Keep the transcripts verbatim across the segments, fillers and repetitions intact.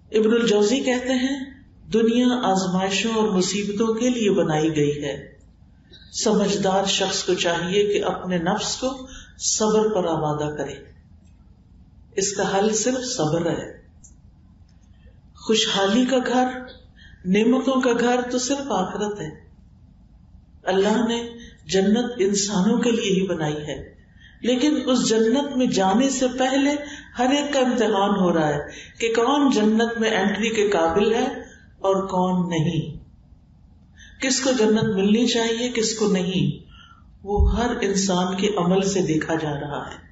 ابن الجوزی کہتے ہیں دنیا آزمائشوں اور مصیبتوں کے لیے بنائی گئی ہے. سمجھدار شخص کو چاہیے کہ اپنے نفس کو صبر پر آمادہ کرے. اس کا حل صرف صبر ہے. خوشحالی کا گھر، نعمتوں کا گھر تو صرف آخرت ہے. اللہ نے جنت انسانوں کے لیے ہی بنائی ہے، لیکن اس جنت میں جانے سے پہلے ہر ایک کا امتحان ہو رہا ہے کہ کون جنت میں انٹری کے قابل ہے اور کون نہیں، کس کو جنت ملنی چاہیے کس کو نہیں، وہ ہر انسان کے عمل سے دیکھا جا رہا ہے.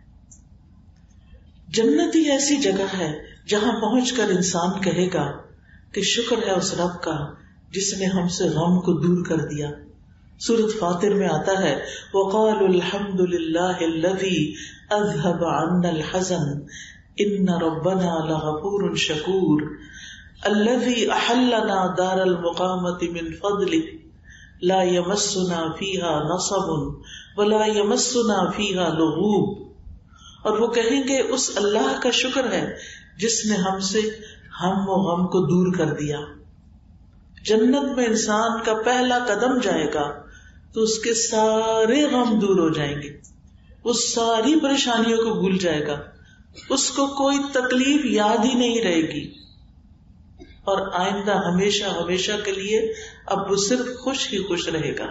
جنت ہی ایسی جگہ ہے جہاں پہنچ کر انسان کہے گا کہ شکر ہے اس رب کا جس نے ہم سے غم کو دور کر دیا. سورۃ فاطر میں آتا ہے وَقَالُوا الْحَمْدُ لِلَّهِ الَّذِي أَذْهَبَ عَنَّا الْحَزَنَ إِنَّ رَبَّنَا لَغَفُورٌ شَكُورٌ الَّذِي أَحَلَّنَا دَارَ الْمُقَامَةِ مِنْ فَضْلِهِ لَا يَمَسُّنَا فِيهَا نَصَبٌ وَلَا يَمَسُّنَا فِيهَا لُغُوبٌ. اور وہ کہیں گے اس اللہ کا شکر ہے جس نے ہم سے ہم و غم کو دور کر دیا. جنت میں انسان کا پہلا قدم جائے گا تو اس کے سارے غم دور ہو جائیں گے، اس ساری پریشانیوں کو بھول جائے گا، اس کو کوئی تکلیف یاد ہی نہیں رہے گی، اور آئندہ ہمیشہ ہمیشہ کے لیے اب وہ صرف خوش ہی خوش رہے گا.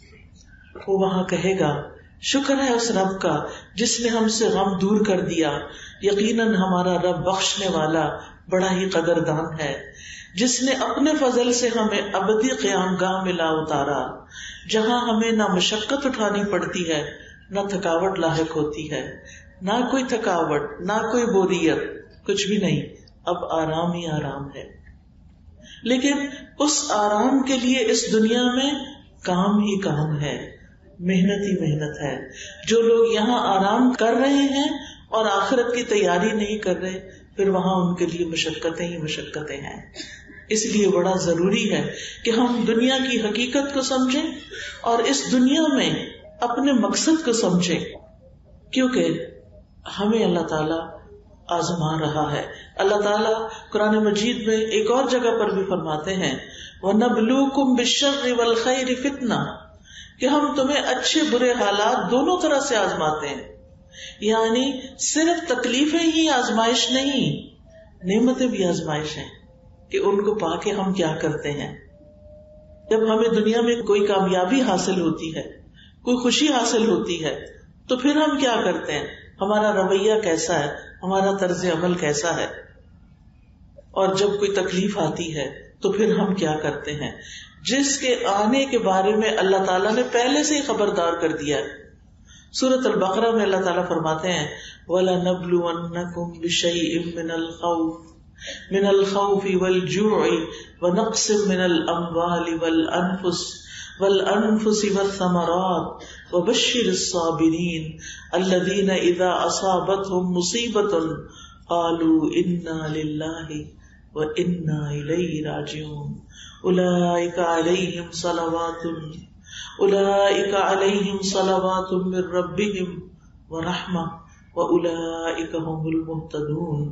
وہ وہاں کہے گا شکر ہے اس رب کا جس نے ہم سے غم دور کر دیا. یقیناً ہمارا رب بخشنے والا بڑا ہی قدردان ہے، جس نے اپنے فضل سے ہمیں ابدی قیام گاہ میں لا اتارا، جہاں ہمیں نہ مشقت اٹھانی پڑتی ہے نہ تھکاوٹ لاحق ہوتی ہے، نہ کوئی تھکاوٹ نہ کوئی بوریت، کچھ بھی نہیں، اب آرام ہی آرام ہے. لیکن اس آرام کے لیے اس دنیا میں کام ہی کام ہے، محنت ہی محنت ہے. جو لوگ یہاں آرام کر رہے ہیں اور آخرت کی تیاری نہیں کر رہے، پھر وہاں ان کے لیے مشقتیں ہی مشقتیں ہیں. اس لیے بڑا ضروری ہے کہ ہم دنیا کی حقیقت کو سمجھیں اور اس دنیا میں اپنے مقصد کو سمجھیں، کیونکہ ہمیں اللہ تعالیٰ آزما رہا ہے. اللہ تعالیٰ قرآن مجید میں ایک اور جگہ پر بھی فرماتے ہیں وَنَبْلُوكُمْ بِالشَّرِّ وَالْخَيْرِ فِتْنَةً، کہ ہم تمہیں اچھے برے حالات دونوں طرح سے آزماتے ہیں. یعنی صرف تکلیفیں ہی آزمائش نہیں، نعمتیں بھی آزمائش ہیں کہ ان کو پا کے ہم کیا کرتے ہیں. جب ہمیں دنیا میں کوئی کامیابی حاصل ہوتی ہے، کوئی خوشی حاصل ہوتی ہے، تو پھر ہم کیا کرتے ہیں، ہمارا رویہ کیسا ہے، ہمارا طرز عمل کیسا ہے. اور جب کوئی تکلیف آتی ہے تو پھر ہم کیا کرتے ہیں، جس کے آنے کے بارے میں اللہ تعالیٰ نے پہلے سے ہی خبردار کر دیا ہے. سورۃ البقرہ میں اللہ تعالیٰ فرماتے ہیں وَلَنَبْلُوَنَّكُمْ بِشَيْءٍ مِّنَ الْخَوْفِ مِنَ الْخَوْفِ وَالْجُوعِ وَنَقْصٍ مِّنَ الْأَمْوَالِ وَالْأَنفُسِ وَالْأَنفُسِ وَالثَّمَرَاتِ وَبَشِّرِ الصَّابِرِينَ الَّذِينَ إِذَا أَصَابَتْهُمْ مُصِيبَةٌ قَالُوا إِنَّا لِلَّهِ وَإِنَّا إِلَيْهِ رَاجِعُونَ أُولَئِكَ عَلَيْهِمْ صَلَوَاتٌ أولئك عليهم صلوات من ربهم ورحمة وأولئك هم المهتدون.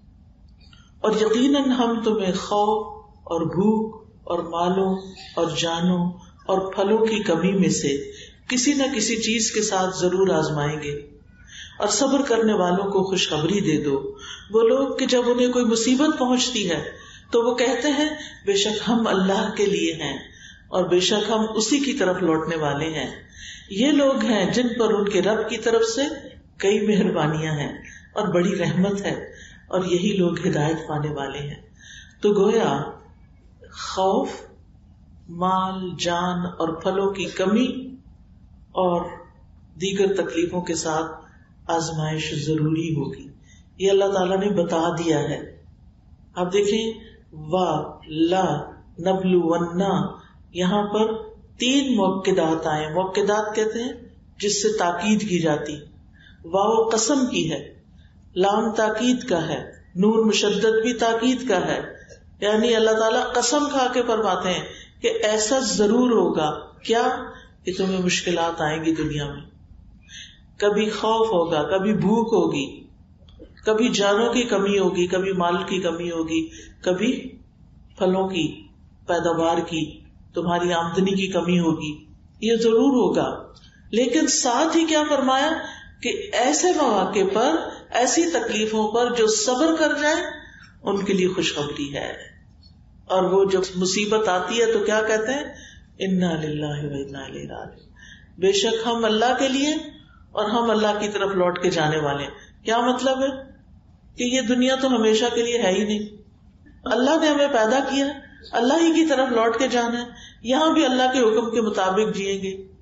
اور یقیناً ہم تمہیں خوف اور بھوک اور مالوں اور جانوں اور پھلوں کی کمی میں سے کسی نہ کسی چیز کے ساتھ ضرور آزمائیں گے، اور صبر کرنے والوں کو خوشخبری دے دو. وہ لوگ کہ جب انہیں کوئی مصیبت پہنچتی ہے تو وہ کہتے ہیں بے شک ہم اللہ کے لیے ہیں اور بے شک ہم اسی کی طرف لوٹنے والے ہیں. یہ لوگ ہیں جن پر ان کے رب کی طرف سے کئی مہربانیاں ہیں اور بڑی رحمت ہے، اور یہی لوگ ہدایت پانے والے ہیں. تو گویا خوف، مال، جان اور پھلوں کی کمی اور دیگر تکلیفوں کے ساتھ آزمائش ضروری ہوگی، یہ اللہ تعالیٰ نے بتا دیا ہے. آپ دیکھیں وا لا نبلونا، یہاں پر تین موقدات آئے. موقدات کہتے ہیں جس سے تاکید کی جاتی. واو قسم کی ہے، لام تاکید کا ہے، نون مشدد بھی تاکید کا ہے. یعنی اللہ تعالیٰ قسم کھا کے فرماتے ہیں کہ ایسا ضرور ہوگا. کیا؟ کہ تمہیں مشکلات آئیں گی دنیا میں، کبھی خوف ہوگا، کبھی بھوک ہوگی، کبھی جانوں کی کمی ہوگی، کبھی مال کی کمی ہوگی، کبھی پھلوں کی پیداوار کی، تمہاری آمدنی کی کمی ہوگی، یہ ضرور ہوگا. لیکن ساتھ ہی کیا فرمایا کہ ایسے مواقع پر، ایسی تکلیفوں پر جو صبر کر جائیں ان کے لیے خوشخبری ہے. اور وہ جب مصیبت آتی ہے تو کیا کہتے ہیں؟ انا للہ و انا الیہ راجعون. بے شک ہم اللہ کے لیے اور ہم اللہ کی طرف لوٹ کے جانے والے ہیں. کیا مطلب ہے؟ کہ یہ دنیا تو ہمیشہ کے لیے ہے ہی نہیں. اللہ نے ہمیں پیدا کیا، اللہ ہی کی طرف لوٹ کے جانا ہے. یہاں بھی اللہ کے حکم کے مطابق جئیں گے.